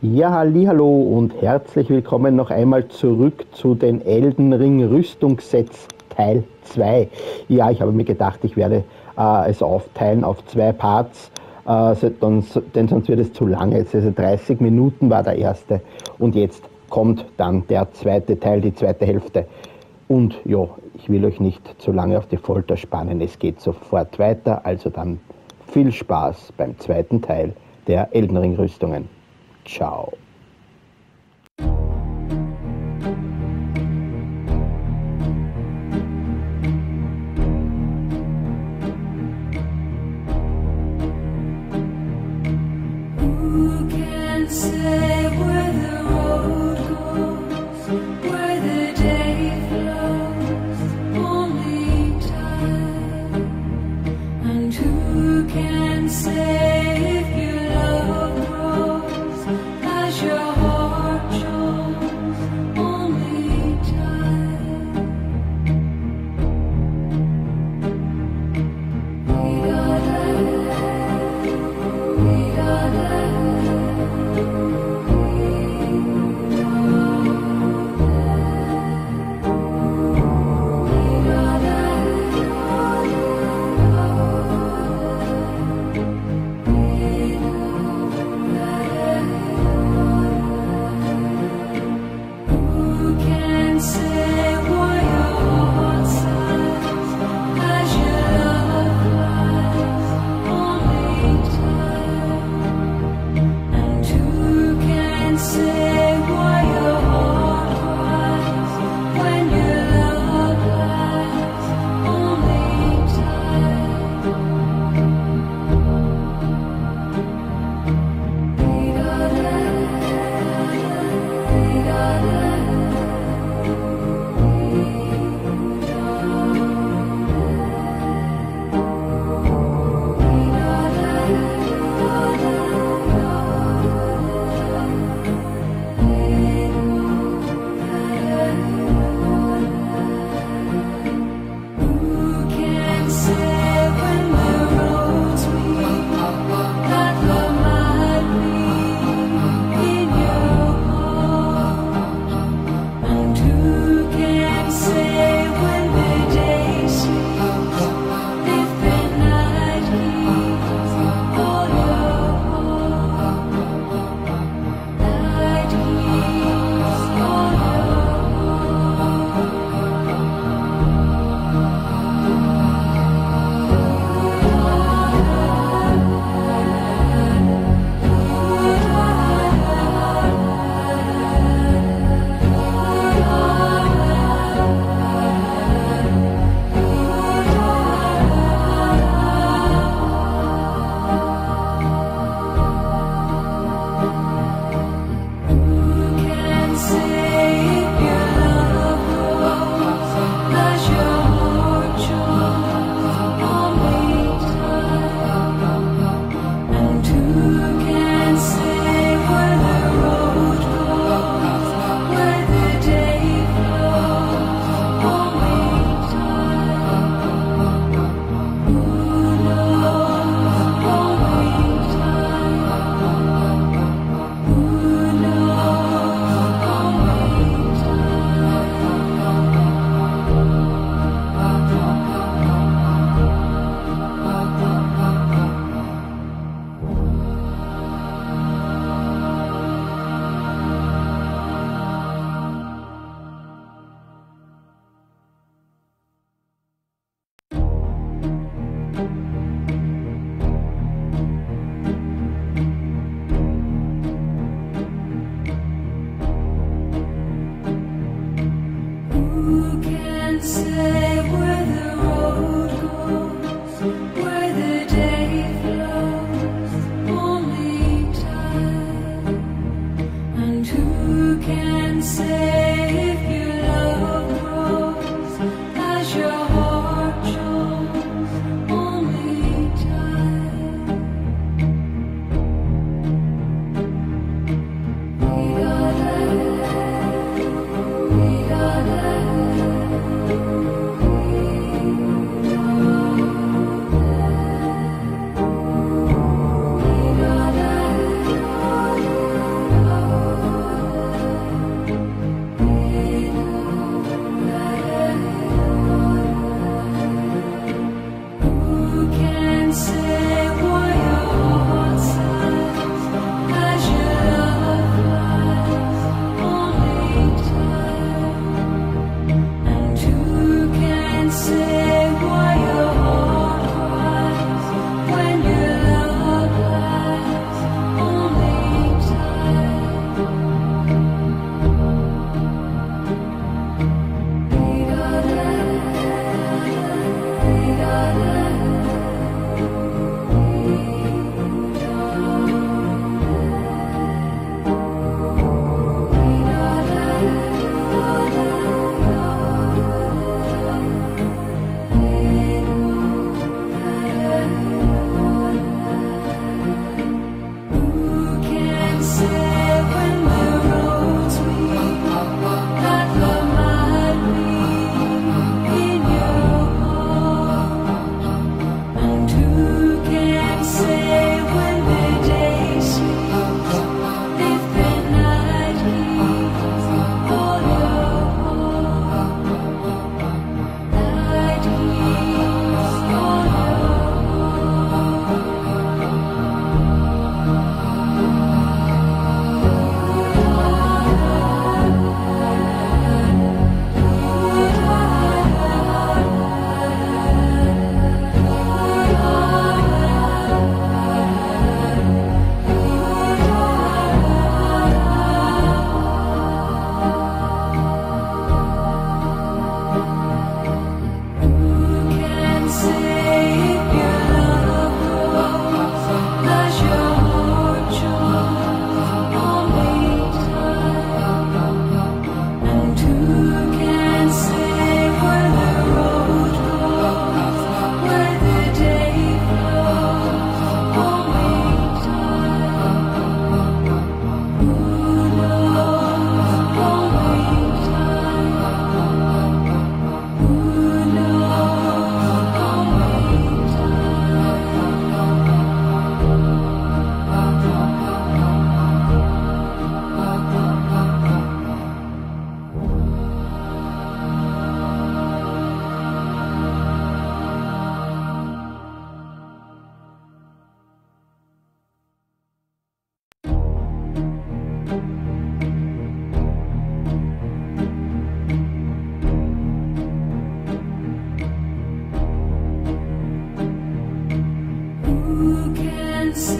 Ja, hallihallo und herzlich willkommen noch einmal zurück zu den Elden Ring Rüstungssets Teil 2. Ja, ich habe mir gedacht, ich werde es aufteilen auf zwei Parts, denn sonst wird es zu lange. Also 30 Minuten war der erste und jetzt kommt dann der zweite Teil, die zweite Hälfte. Und ja, ich will euch nicht zu lange auf die Folter spannen, es geht sofort weiter, also dann viel Spaß beim zweiten Teil der Elden Ring Rüstungen. Ciao. Who can say where the road goes, where the day flows, only time? And who can say if your love grows as your heart shows, only time? We gotta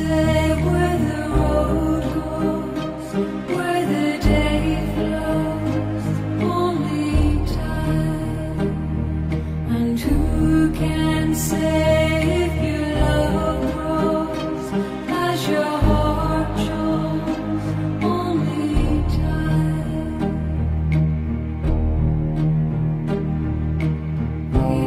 say where the road goes, where the day flows, only time. And who can say if your love grows as your heart shows, only time. We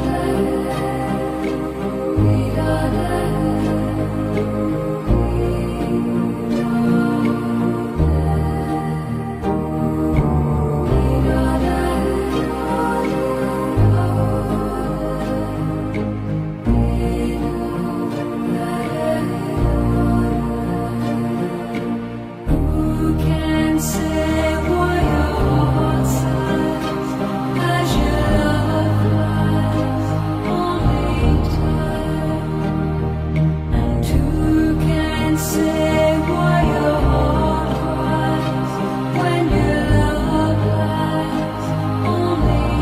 Who can say why your heart sighs as your love flies? Only time. And who can say why your heart cries when your love lies? Only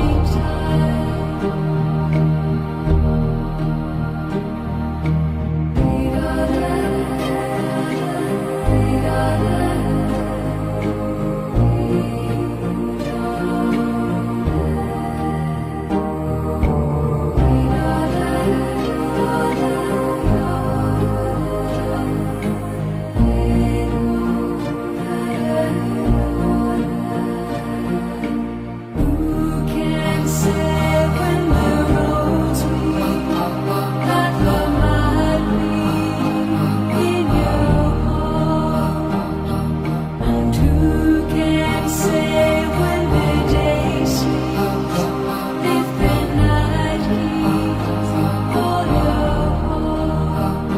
Who can say when the roads meet that love might be in your heart? And who can say when the day sleeps if the night keeps all your heart?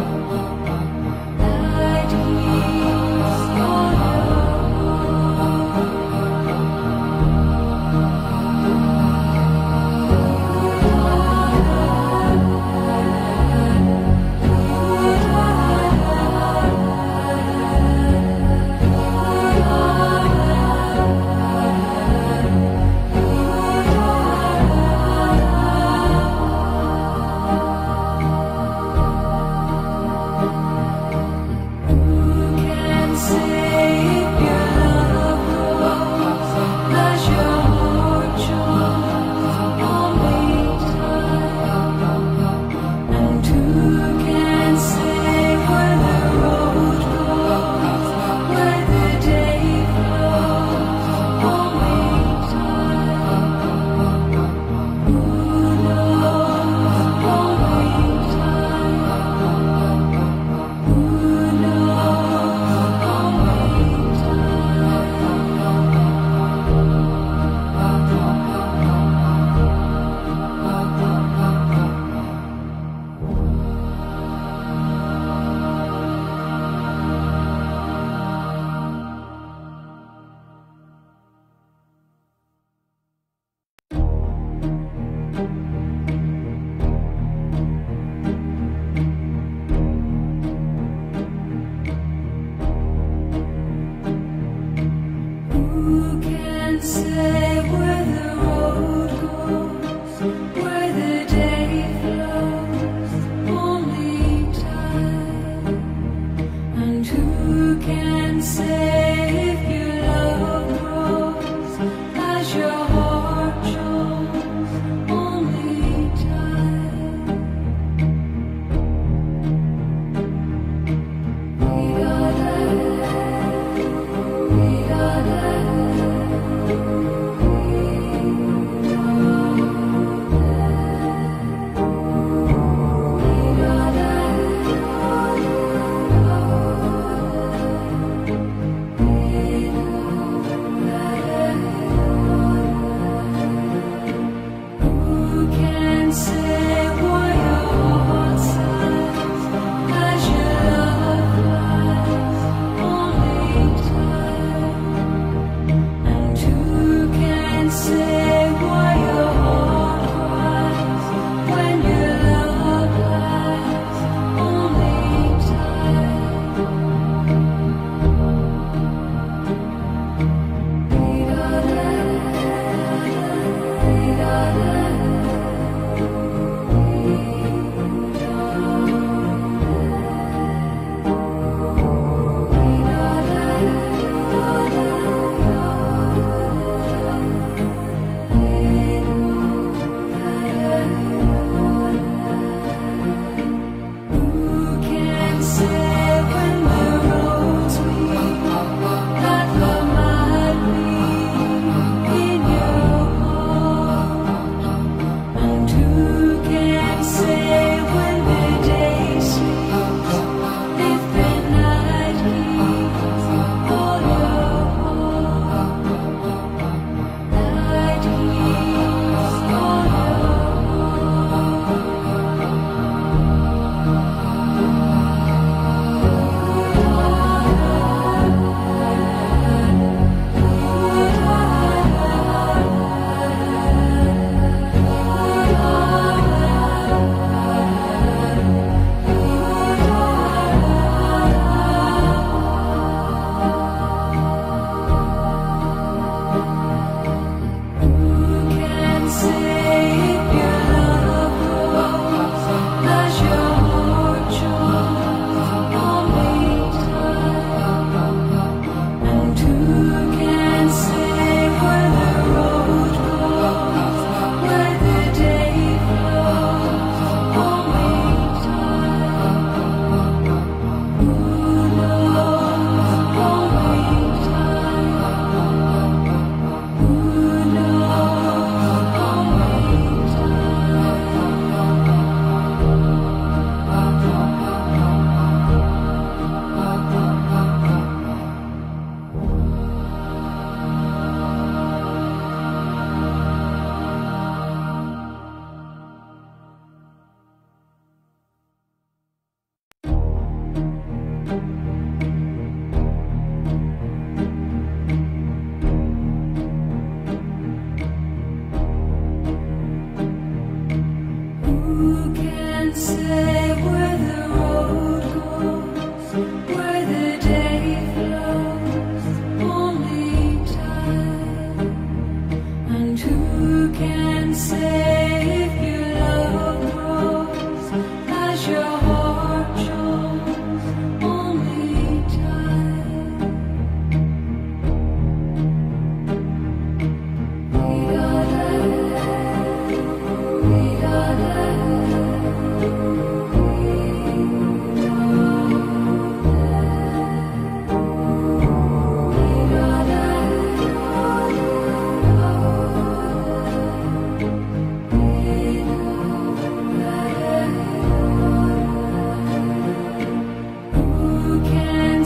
Night keeps all your Who can say if your love grows as your heart shows? Only time. And who can say where the road goes, where the day flows? Only time. Who knows? Only time. Who knows? Only Who can say where the road goes, where the day flows? Only time. And who can say if your love grows as your heart shows? Only time. We gotta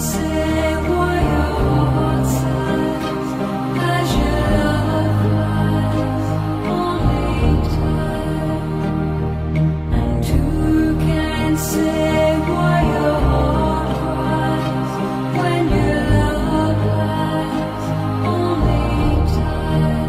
say what your heart says as your love flies, only time. And who can say why your heart cries when your love lies, only time.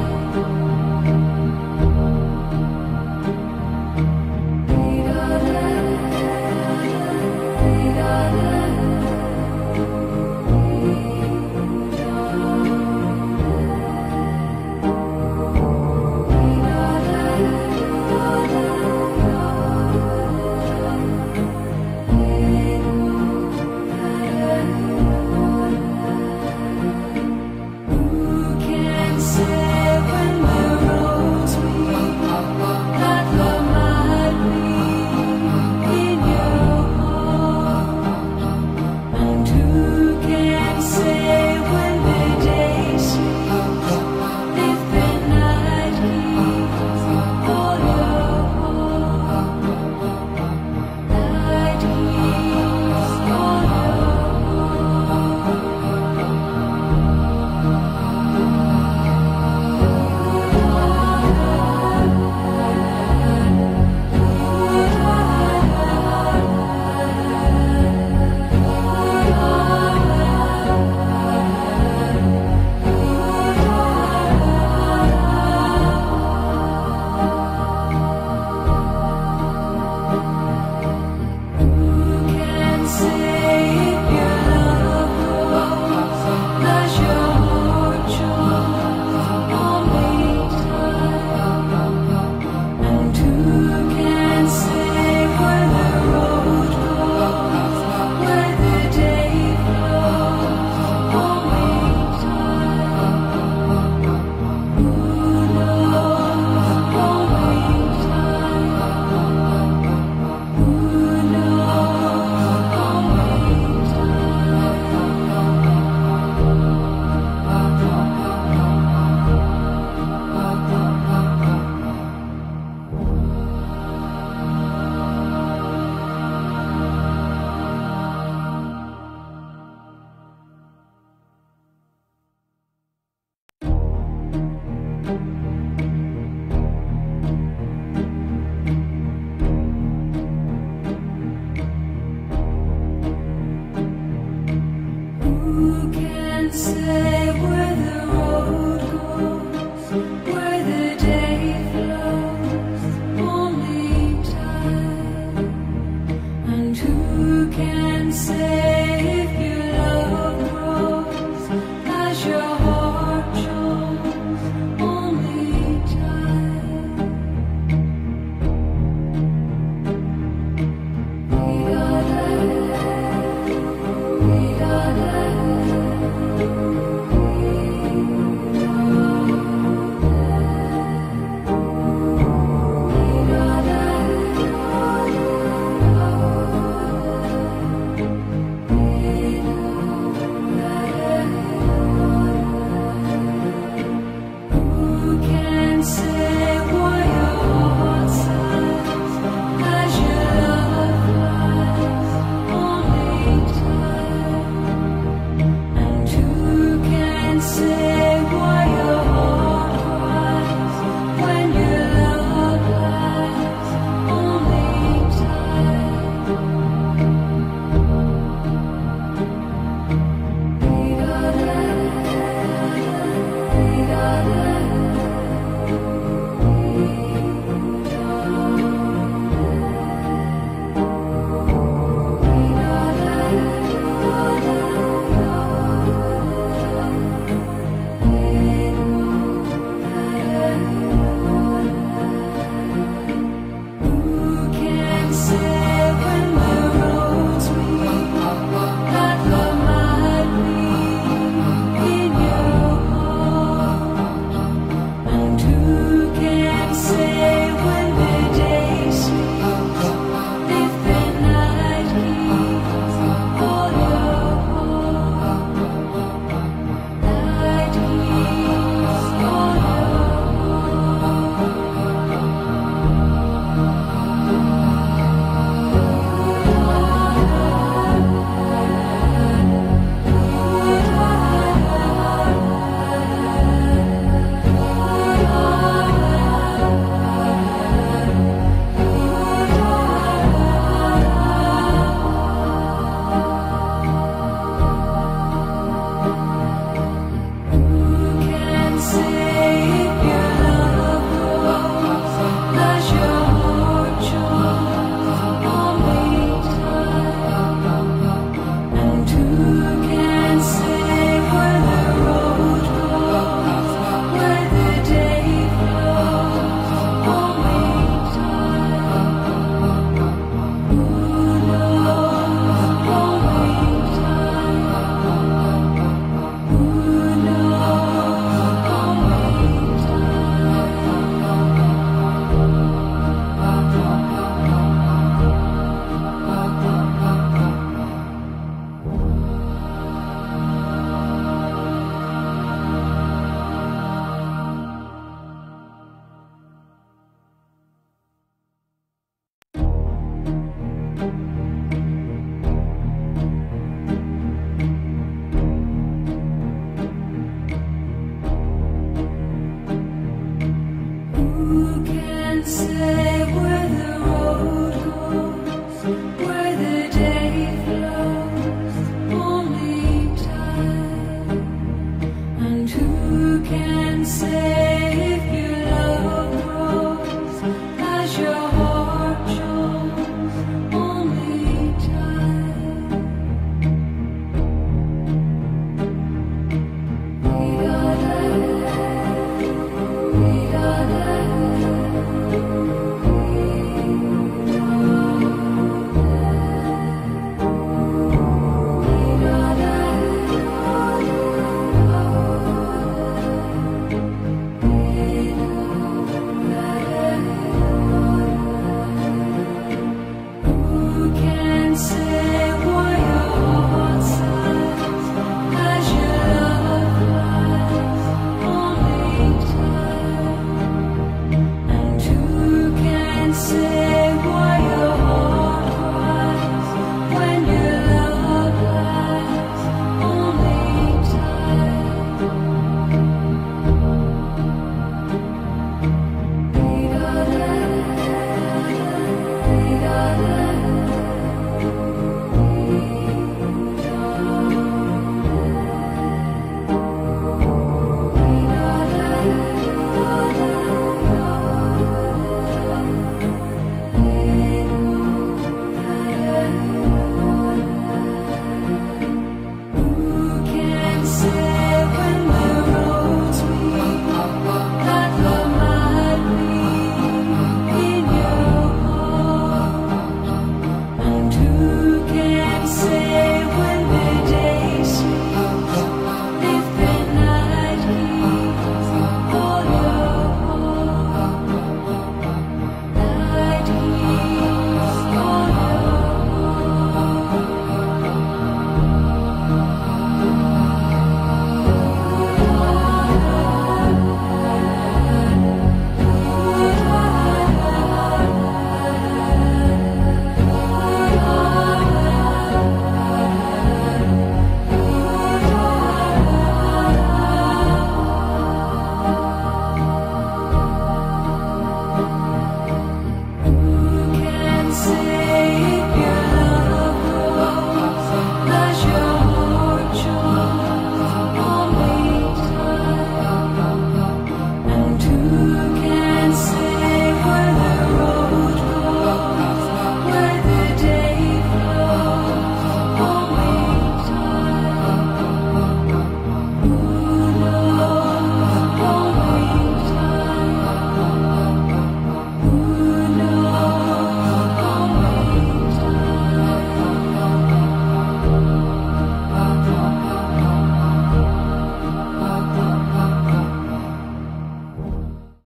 Who can say when the roads meet that love might be in your heart? And who can say when the day sleeps if the night keeps all your heart? Night keeps all your Who can say if your love grows as your heart shows, only time? And who can say where the road goes, where the day flows, only time? Who knows, only time? Who knows, only Who can say